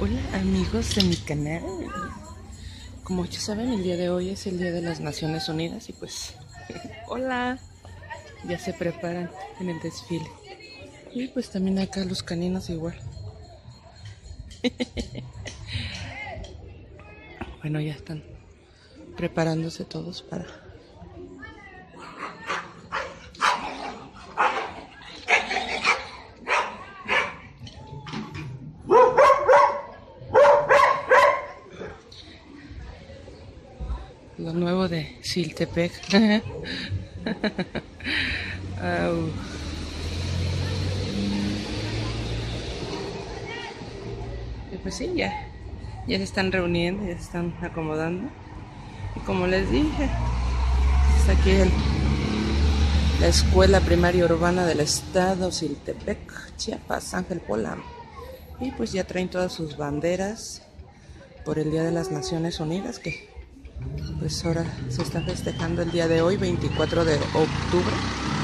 Hola amigos de mi canal. Como ya saben, el día de hoy es el Día de las Naciones Unidas y pues hola, ya se preparan en el desfile. Y pues también acá los caninos igual. Bueno, ya están preparándose todos para... lo nuevo de Siltepec. Au. Y pues sí, ya se están reuniendo, ya se están acomodando. Y como les dije, está aquí la Escuela Primaria Urbana del Estado Siltepec, Chiapas, Ángel Pola. Y pues ya traen todas sus banderas por el Día de las Naciones Unidas, que pues ahora se está festejando el día de hoy, 24 de octubre.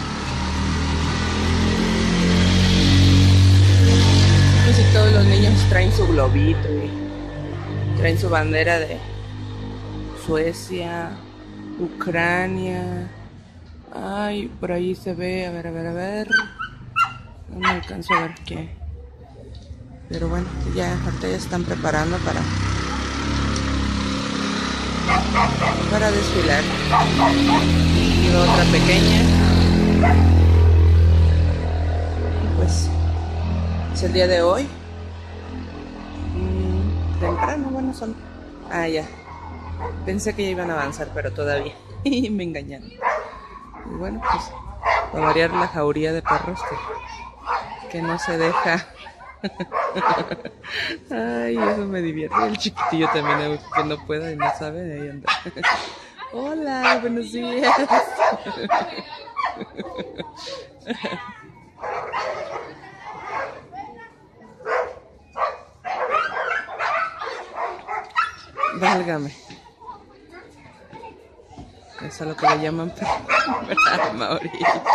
Pues y todos los niños traen su globito y traen su bandera de Suecia, Ucrania. Ay, por ahí se ve, a ver. No me alcanzo a ver qué. Pero bueno, ya ahorita ya están preparando para desfilar. Y otra pequeña. Pues es el día de hoy. Temprano, bueno, son... Ah, ya. Pensé que ya iban a avanzar, pero todavía. Me engañaron. Y bueno, pues va a variar la jauría de perros que no se deja. Ay, eso me divierte. El chiquitillo también, que no pueda y no sabe, ahí anda. Hola, buenos días. Válgame. Eso es lo que le llaman Mauri.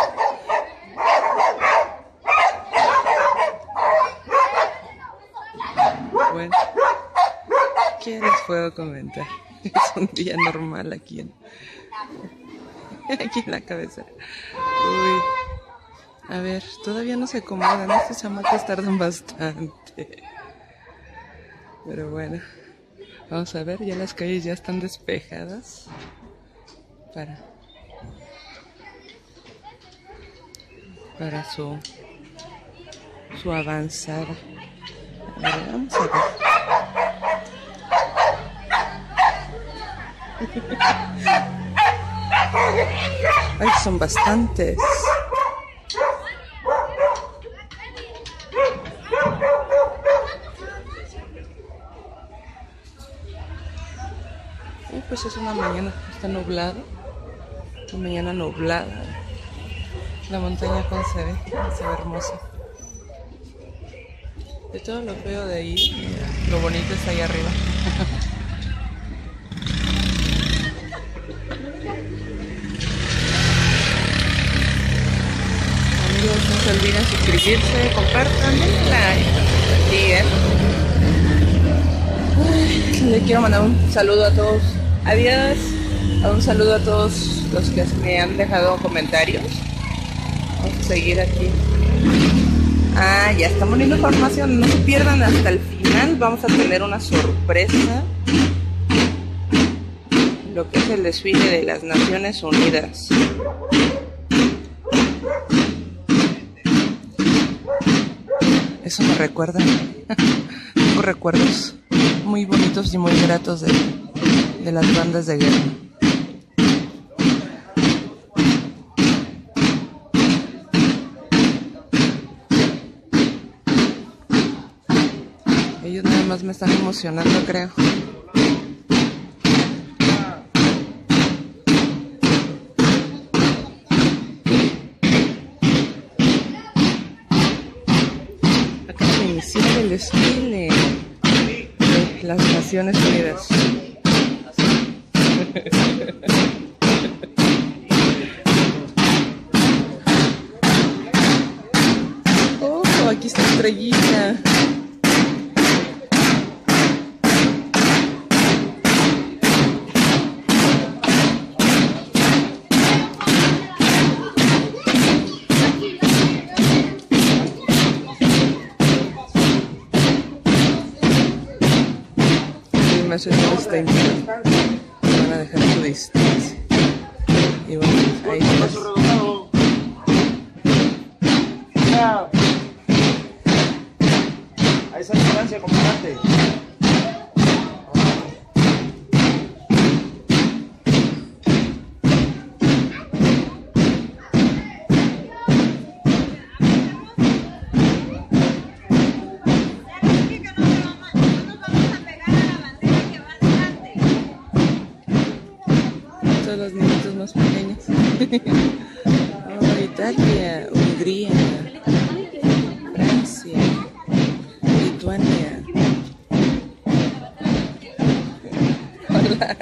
Bueno, ¿qué les puedo comentar? Es un día normal aquí en la cabecera. Uy, a ver, todavía no se acomodan. Estos chamacos tardan bastante. Pero bueno, vamos a ver, ya las calles ya están despejadas para su avanzada. A ver, vamos a ver. Ay, son bastantes. Pues es una mañana, está nublado. Una mañana nublada. La montaña como se ve hermosa. De todo lo feo de ahí, lo bonito está ahí arriba. Amigos, no se olviden suscribirse, compartan, denle like. Le quiero mandar un saludo a todos. Adiós. Un saludo a todos los que me han dejado comentarios. Vamos a seguir aquí. Ah, ya están poniendo información. No se pierdan hasta el final. Vamos a tener una sorpresa. Lo que es el desfile de las Naciones Unidas. Eso me recuerda. Tengo recuerdos muy bonitos y muy gratos de las bandas de guerra. Ellos nada más me están emocionando, creo. Acaba de iniciar el desfile de las Naciones Unidas. Oh, aquí está Estrellita. señor está invitando. Van a dejar su distancia. Y bueno, ahí está. A esa distancia, comandante. Todos los niñitos más pequeños. Oh, Italia, Hungría, Francia, Lituania. Hola.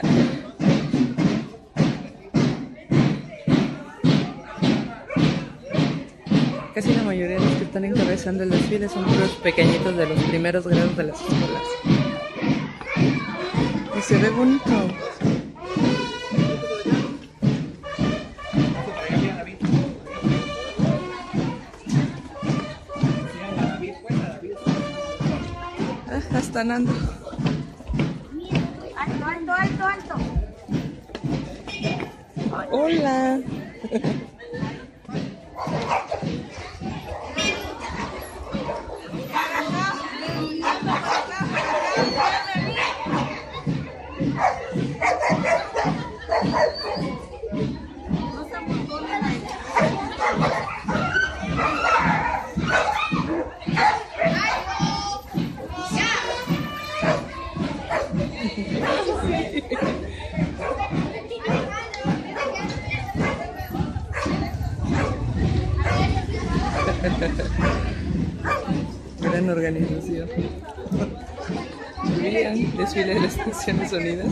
Casi la mayoría de los que están encabezando el desfile son puros pequeñitos de los primeros grados de las escuelas. Y se ve bonito. Ah, están andando. Alto, alto, alto, alto. Hola. Gran organización. Bien, desfile de las Naciones Unidas.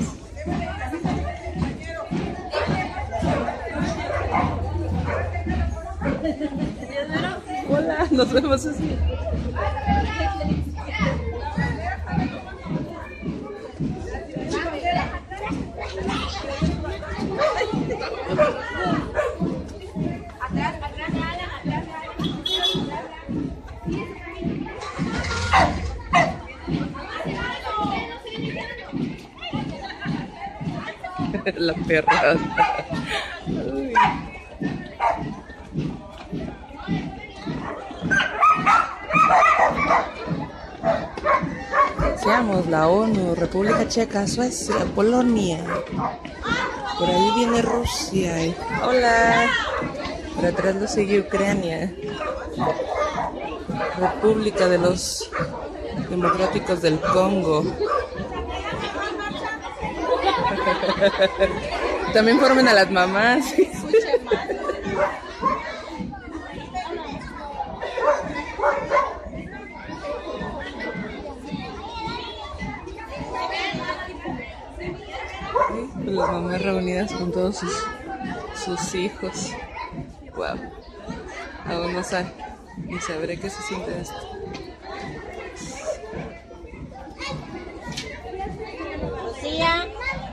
Hola, nos vemos así. La perra. Uy. Seamos la ONU, República Checa, Suecia, Polonia. Por ahí viene Rusia. Hola. Por atrás lo sigue Ucrania. República de los Democráticos del Congo. También formen a las mamás. Las mamás reunidas con todos sus hijos. Wow. Aún no sabe ni sabré qué se siente esto. Lucía.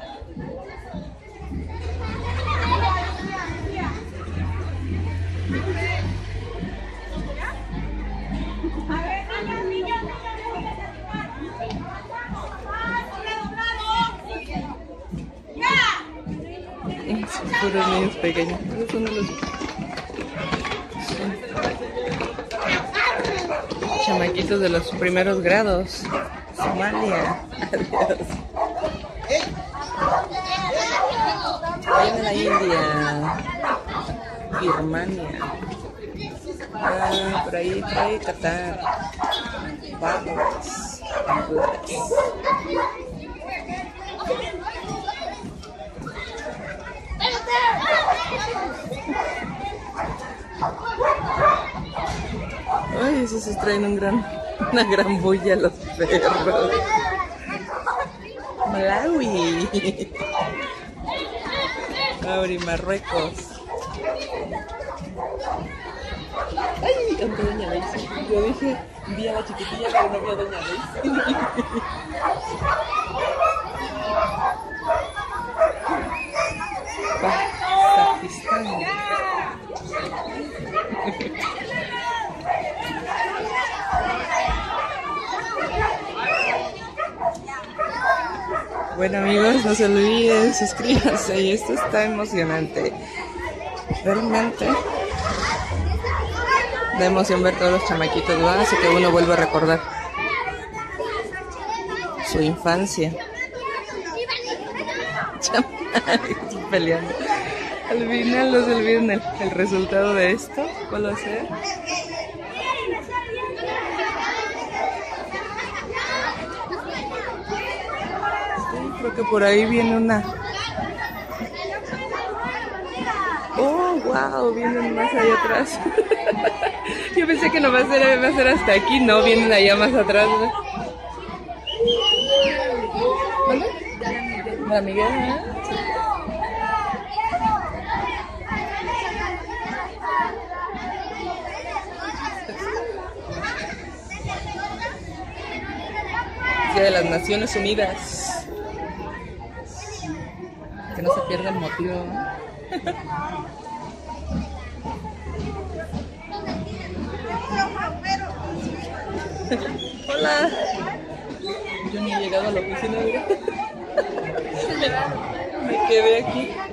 Son puros niños pequeños. Son de los chamaquitos de los primeros grados. Somalia. Adiós. Viene la India. Birmania. Ah, por ahí Qatar. Bahamas. Honduras. Ay, esos se traen una gran bulla los perros. Malawi. Mauri, Marruecos. Ay, ¿dónde doña Daisy? Yo dije, vi a la chiquitilla, pero no vi a doña Daisy. Pakistán. Bueno amigos, no se olviden, suscríbanse y esto está emocionante. Realmente da emoción ver todos los chamaquitos, ¿no? Así que uno vuelve a recordar su infancia. Estoy peleando. Al final no se olviden el resultado de esto. ¿Cuál va a ser? Sí, creo que por ahí viene una. Oh, wow, vienen más allá atrás. Yo pensé que no va a ser hasta aquí, no, vienen allá más atrás, ¿no? ¿Dónde? La Miguel, ¿eh? Día de las Naciones Unidas. Que no se pierda el motivo, ¿no? Hola. Yo ni he llegado a la oficina, ¿verdad? Me quedé aquí.